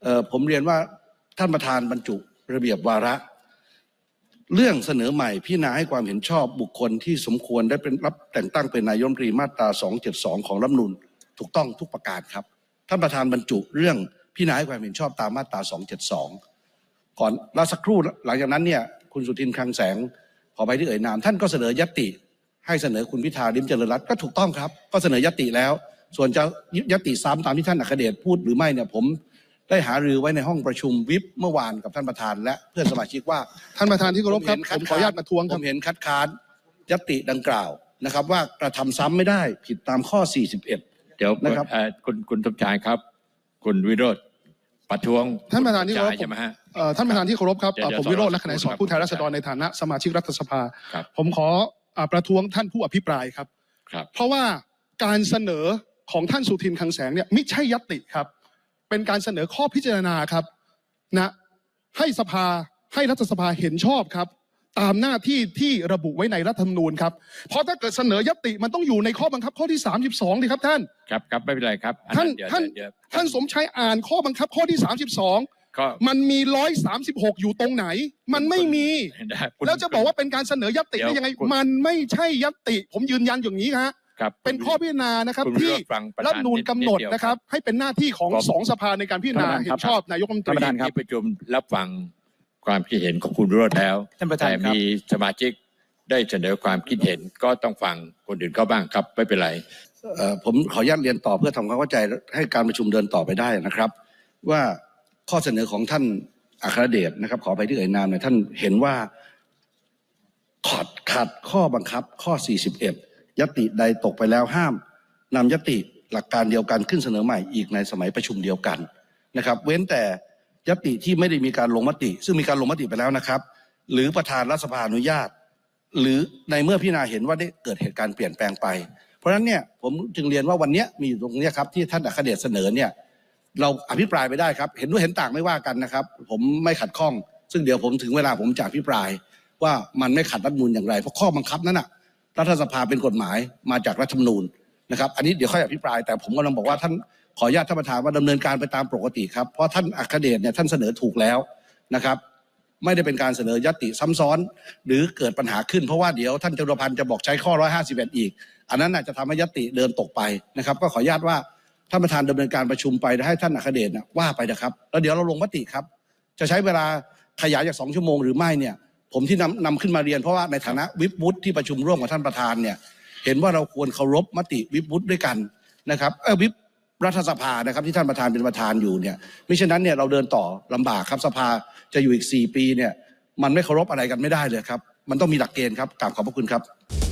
ผมเรียนว่าท่านประธานบรรจุระเบียบวาระเรื่องเสนอใหม่พิจารณาให้ความเห็นชอบบุคคลที่สมควรได้เป็นรับแต่งตั้งเป็นนายกรัฐมนตรีมาตรา272ของรัฐธรรมนูญถูกต้องทุกประการครับท่านประธานบรรจุเรื่องพิจารณาให้ความเห็นชอบตามมาตรา272ก่อนแล้วสักครู่หลังจากนั้นเนี่ยคุณสุทินคลังแสงขอไปที่เอ่ยนามท่านก็เสนอยติให้เสนอคุณพิธาลิ้มเจริญรัตน์ก็ถูกต้องครับก็เสนอยติแล้วส่วนจะยติซ้ำตามที่ท่านอัครเดชพูดหรือไม่เนี่ยผมได้หารือไว้ในห้องประชุมวิปเมื่อวานกับท่านประธานและเพื่อนสมาชิกว่าท่านประธานที่เคารพครับผมขออนุญาตประท้วงครับผมเห็นคัดค้านยติดังกล่าวนะครับว่ากระทำซ้ำไม่ได้ผิดตามข้อ41 เดี๋ยวนะครับคุณสมชายครับคุณวิโรจน์ประท้วงท่านประธานที่เคารพใช่ไหมฮะท่านประธานที่เคารพครับผมวิโรจน์ ลักษณะสอนผู้แทนราษฎรในฐานะสมาชิกรัฐสภาผมขอประท้วงท่านผู้อภิปรายครับเพราะว่าการเสนอของท่านสุทินคลังแสงเนี่ยไม่ใช่ยติครับเป็นการเสนอข้อพิจารณาครับนะให้รัฐสภาเห็นชอบครับตามหน้าที่ที่ระบุไว้ในรัฐธรรมนูญครับเพราะถ้าเกิดเสนอยติมันต้องอยู่ในข้อบังคับข้อที่32ดิครับท่านครับไม่เป็นไรครับท่านสมชัยอ่านข้อบังคับข้อที่32มันมี136อยู่ตรงไหนมันไม่มีแล้วจะบอกว่าเป็นการเสนอยติได้ยังไงมันไม่ใช่ยติผมยืนยันอย่างนี้ครับเป็นข้อพิจารณานะครับที่รัฐธรรมนูญกำหนดนะครับให้เป็นหน้าที่ของ2 สภาในการพิจารณาเห็นชอบนายกรัฐมนตรีที่ประชุมรับฟังความคิดเห็นของคุณวิโรจน์แล้วแต่มีสมาชิกได้เสนอความคิดเห็นก็ต้องฟังคนอื่นเขาบ้างครับไม่เป็นไรผมขออนุญาตเรียนต่อเพื่อทำความเข้าใจให้การประชุมเดินต่อไปได้นะครับว่าข้อเสนอของท่านอัครเดชนะครับขอไปที่เอ่ยนามเนี่ยท่านเห็นว่าขัดข้อบังคับข้อ41ยติใดตกไปแล้วห้ามนำยติหลักการเดียวกันขึ้นเสนอใหม่อีกในสมัยประชุมเดียวกันนะครับเว้นแต่ยติที่ไม่ได้มีการลงมติซึ่งมีการลงมติไปแล้วนะครับหรือประธานรัฐสภาอนุญาตหรือในเมื่อพิจารณาเห็นว่าได้เกิดเหตุการณ์เปลี่ยนแปลงไปเพราะฉะนั้นเนี่ยผมจึงเรียนว่าวันนี้มีอยู่ตรงนี้ครับที่ท่านอัครเดชเสนอเนี่ยเราอภิปรายไปได้ครับเห็นด้วยเห็นต่างไม่ว่ากันนะครับผมไม่ขัดข้องซึ่งเดี๋ยวผมถึงเวลาผมจะอภิปรายว่ามันไม่ขัดรัฐธรรมนูญอย่างไรเพราะข้อบังคับนั้นน่ะรัฐสภาเป็นกฎหมายมาจากรัฐธรรมนูญนะครับอันนี้เดี๋ยวค่อยอภิปรายแต่ผมกำลังบอกว่าท่านขออนุญาตท่านประธานว่าดำเนินการไปตามปกติครับเพราะท่านอัครเดชเนี่ยท่านเสนอถูกแล้วนะครับไม่ได้เป็นการเสนอยติซ้ำซ้อนหรือเกิดปัญหาขึ้นเพราะว่าเดี๋ยวท่านจตุรพันธ์จะบอกใช้ข้อ151อีกอันนั้นอาจจะทำให้ยติเดินตกไปนะครับก็ขออนุญาตว่าท่านประธานดำเนินการประชุมไปให้ท่านอัครเดชว่าไปนะครับแล้วเดี๋ยวเราลงมติครับจะใช้เวลาขยายจาก2 ชั่วโมงหรือไม่เนี่ยผมที่นำขึ้นมาเรียนเพราะว่าในฐานะวิปวุฒิที่ประชุมร่วมกับท่านประธานเนี่ยเห็นว่าเราควรเคารพมติวิปวุฒิด้วยกันนะครับวิปรัฐสภานะครับที่ท่านประธานเป็นประธานอยู่เนี่ยมิฉะนั้นเนี่ยเราเดินต่อลำบากครับสภาจะอยู่อีก4 ปีเนี่ยมันไม่เคารพอะไรกันไม่ได้เลยครับมันต้องมีหลักเกณฑ์ครับกราบขอบพระคุณครับ